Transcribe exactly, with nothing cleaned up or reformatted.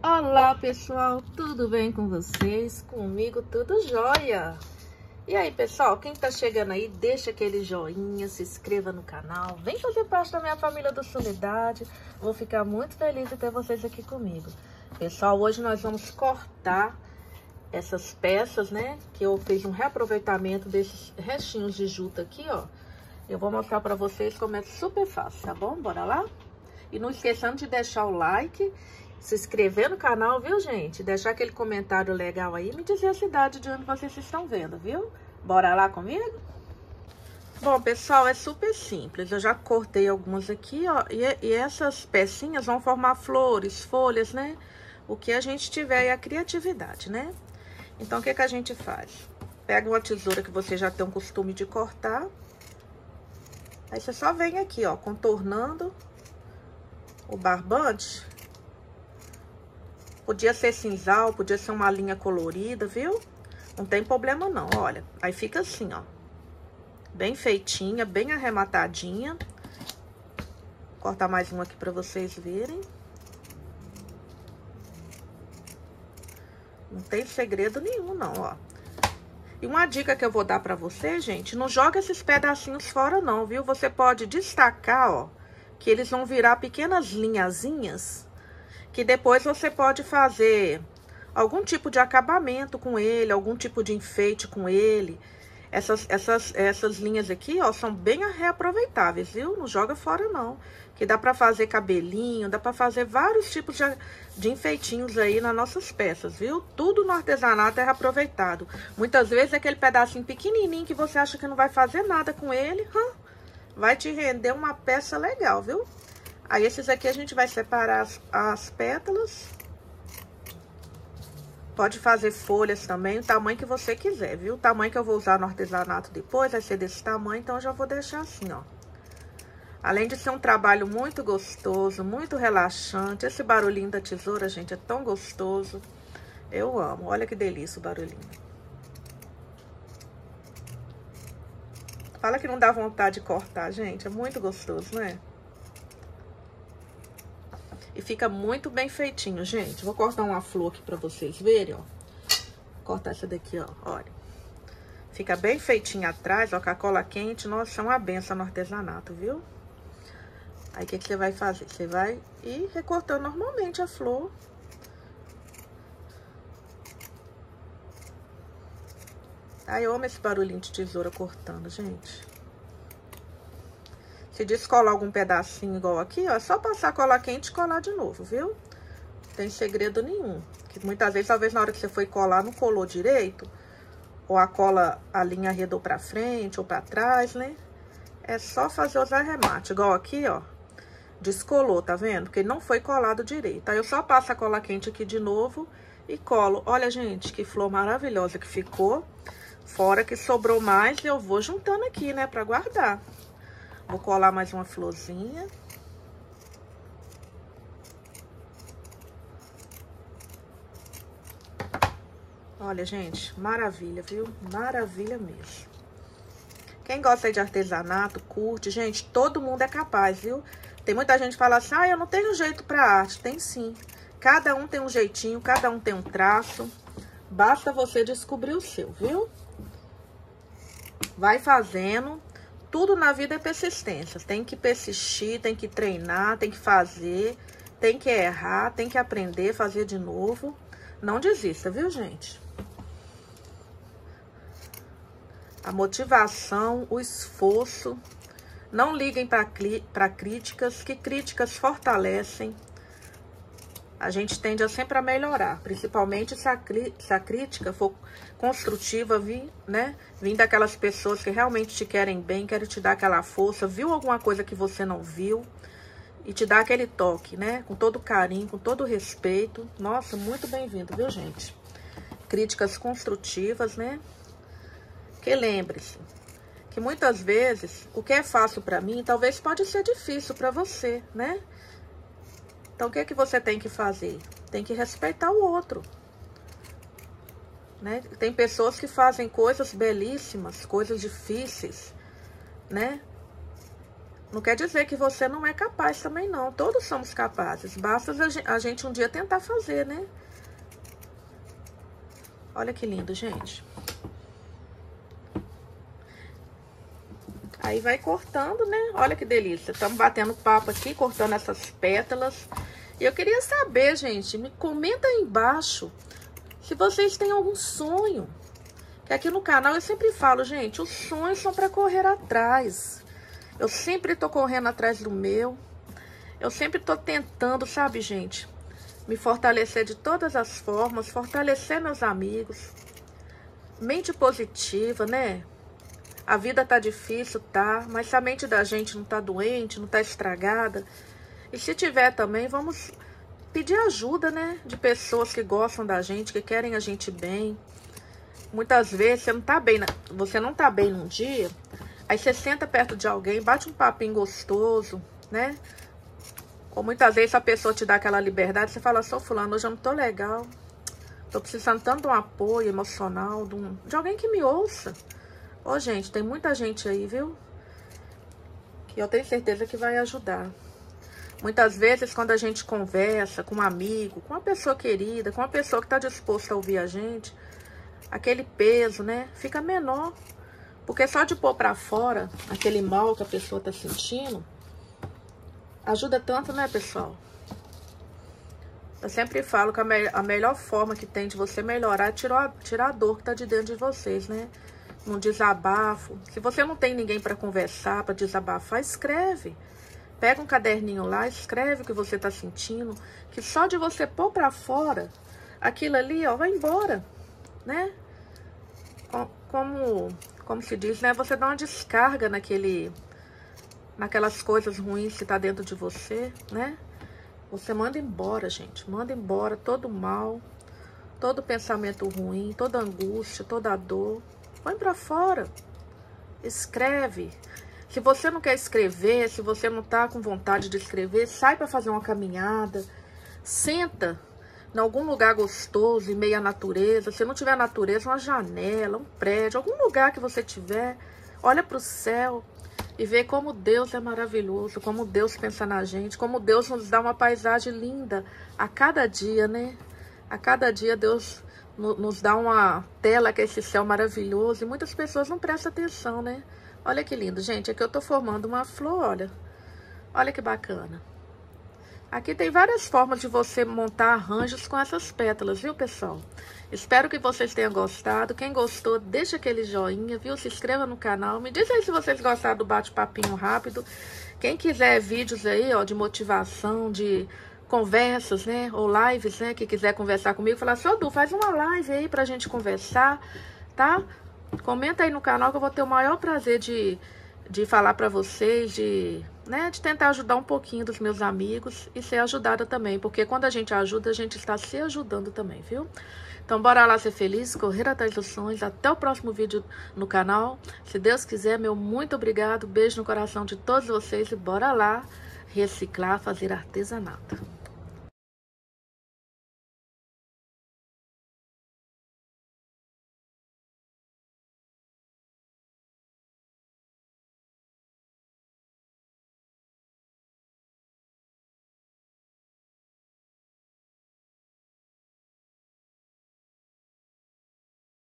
Olá pessoal, tudo bem com vocês? Comigo tudo jóia! E aí pessoal, quem tá chegando aí, deixa aquele joinha, se inscreva no canal, vem fazer parte da minha família do Solidade. Vou ficar muito feliz de ter vocês aqui comigo. Pessoal, hoje nós vamos cortar essas peças, né? Que eu fiz um reaproveitamento desses restinhos de juta aqui, ó. Eu vou mostrar pra vocês como é super fácil, tá bom? Bora lá? E não esqueçando de deixar o like, se inscrever no canal, viu, gente? Deixar aquele comentário legal aí e me dizer a cidade de onde vocês estão vendo, viu? Bora lá comigo? Bom, pessoal, é super simples. Eu já cortei algumas aqui, ó. E, e essas pecinhas vão formar flores, folhas, né? O que a gente tiver aí, a criatividade, né? Então, o que que a gente faz? Pega uma tesoura que você já tem o costume de cortar. Aí, você só vem aqui, ó, contornando o barbante. Podia ser cinzal, podia ser uma linha colorida, viu? Não tem problema não, olha. Aí fica assim, ó. Bem feitinha, bem arrematadinha. Vou cortar mais uma aqui pra vocês verem. Não tem segredo nenhum, não, ó. E uma dica que eu vou dar pra você, gente, não joga esses pedacinhos fora não, viu? Você pode destacar, ó, que eles vão virar pequenas linhazinhas, que depois você pode fazer algum tipo de acabamento com ele, algum tipo de enfeite com ele. Essas, essas, essas linhas aqui, ó, são bem reaproveitáveis, viu? Não joga fora não, que dá pra fazer cabelinho, dá pra fazer vários tipos de, de enfeitinhos aí nas nossas peças, viu? Tudo no artesanato é reaproveitado. Muitas vezes é aquele pedacinho pequenininho que você acha que não vai fazer nada com ele, hum, vai te render uma peça legal, viu? Aí, esses aqui a gente vai separar as, as pétalas. Pode fazer folhas também, o tamanho que você quiser, viu? O tamanho que eu vou usar no artesanato depois vai ser desse tamanho, então eu já vou deixar assim, ó. Além de ser um trabalho muito gostoso, muito relaxante. Esse barulhinho da tesoura, gente, é tão gostoso. Eu amo, olha que delícia o barulhinho. Fala que não dá vontade de cortar, gente, é muito gostoso, né? E fica muito bem feitinho, gente. Vou cortar uma flor aqui pra vocês verem, ó. Vou cortar essa daqui, ó, olha. Fica bem feitinho atrás, ó, com a cola quente. Nossa, é uma benção no artesanato, viu? Aí, o que que você vai fazer? Você vai ir recortando normalmente a flor. Ai, eu amo esse barulhinho de tesoura cortando, gente. Se descolar algum pedacinho igual aqui, ó, é só passar cola quente e colar de novo, viu? Não tem segredo nenhum. Que muitas vezes, talvez na hora que você foi colar, não colou direito. Ou a cola, a linha arredou pra frente ou pra trás, né? É só fazer os arremates. Igual aqui, ó. Descolou, tá vendo? Porque não foi colado direito. Aí eu só passo a cola quente aqui de novo e colo. Olha, gente, que flor maravilhosa que ficou. Fora que sobrou mais, eu vou juntando aqui, né? Pra guardar. Vou colar mais uma florzinha. Olha, gente, maravilha, viu? Maravilha mesmo. Quem gosta de artesanato, curte, gente, todo mundo é capaz, viu? Tem muita gente que fala assim, ah, eu não tenho jeito pra arte. Tem sim. Cada um tem um jeitinho, cada um tem um traço. Basta você descobrir o seu, viu? Vai fazendo. Tudo na vida é persistência, tem que persistir, tem que treinar, tem que fazer, tem que errar, tem que aprender, fazer de novo. Não desista, viu, gente? A motivação, o esforço. Não liguem para críticas, que críticas fortalecem. A gente tende a sempre a melhorar, principalmente se a, se a crítica for construtiva, vir, né? Vim daquelas pessoas que realmente te querem bem, querem te dar aquela força, viu alguma coisa que você não viu e te dá aquele toque, né? Com todo carinho, com todo respeito. Nossa, muito bem-vindo, viu, gente? Críticas construtivas, né? Que lembre-se que muitas vezes o que é fácil para mim, talvez pode ser difícil para você, né? Então, o que é que você tem que fazer? Tem que respeitar o outro, né? Tem pessoas que fazem coisas belíssimas, coisas difíceis, né? Não quer dizer que você não é capaz também, não. Todos somos capazes. Basta a gente um dia tentar fazer, né? Olha que lindo, gente. Aí vai cortando, né? Olha que delícia. Estamos batendo papo aqui, cortando essas pétalas. E eu queria saber, gente, me comenta aí embaixo se vocês têm algum sonho. Que aqui no canal eu sempre falo, gente, os sonhos são para correr atrás. Eu sempre tô correndo atrás do meu. Eu sempre tô tentando, sabe, gente, me fortalecer de todas as formas, fortalecer meus amigos. Mente positiva, né? A vida tá difícil, tá? Mas se a mente da gente não tá doente, não tá estragada. E se tiver também, vamos pedir ajuda, né? De pessoas que gostam da gente, que querem a gente bem. Muitas vezes você não tá bem, você não tá bem num dia, aí você senta perto de alguém, bate um papinho gostoso, né? Ou muitas vezes a pessoa te dá aquela liberdade, você fala, sou fulano, hoje eu não tô legal. Tô precisando tanto de um apoio emocional, de, um, de alguém que me ouça. Ô, gente, tem muita gente aí, viu? Que eu tenho certeza que vai ajudar. Muitas vezes, quando a gente conversa com um amigo, com uma pessoa querida, com uma pessoa que tá disposta a ouvir a gente, aquele peso, né, fica menor. Porque só de pôr pra fora aquele mal que a pessoa tá sentindo, ajuda tanto, né, pessoal? Eu sempre falo que a, me a melhor forma que tem de você melhorar é tirar, tirar a dor que tá de dentro de vocês, né? Num desabafo. Se você não tem ninguém pra conversar, pra desabafar, escreve. Pega um caderninho lá, escreve o que você tá sentindo, que só de você pôr pra fora, aquilo ali, ó, vai embora, né? Como, como se diz, né? Você dá uma descarga naquele, naquelas coisas ruins que tá dentro de você, né? Você manda embora, gente. Manda embora todo o mal, todo pensamento ruim, toda angústia, toda dor. Põe pra fora. Escreve. Se você não quer escrever, se você não tá com vontade de escrever, sai pra fazer uma caminhada. Senta em algum lugar gostoso, em meio à natureza. Se não tiver natureza, uma janela, um prédio, algum lugar que você tiver, olha para o céu e vê como Deus é maravilhoso, como Deus pensa na gente, como Deus nos dá uma paisagem linda a cada dia, né? A cada dia Deus no, nos dá uma tela que é esse céu maravilhoso e muitas pessoas não prestam atenção, né? Olha que lindo, gente. Aqui eu tô formando uma flor, olha. Olha que bacana. Aqui tem várias formas de você montar arranjos com essas pétalas, viu, pessoal? Espero que vocês tenham gostado. Quem gostou, deixa aquele joinha, viu? Se inscreva no canal. Me diz aí se vocês gostaram do bate-papinho rápido. Quem quiser vídeos aí, ó, de motivação, de conversas, né? Ou lives, né? Que quiser conversar comigo, falar, seu Du, faz uma live aí pra gente conversar, tá? Comenta aí no canal que eu vou ter o maior prazer de, de falar pra vocês, de... né, de tentar ajudar um pouquinho dos meus amigos e ser ajudada também, porque quando a gente ajuda, a gente está se ajudando também, viu? Então, bora lá ser feliz, correr atrás dos sonhos. Até o próximo vídeo no canal. Se Deus quiser, meu muito obrigado. Beijo no coração de todos vocês e bora lá reciclar, fazer artesanato.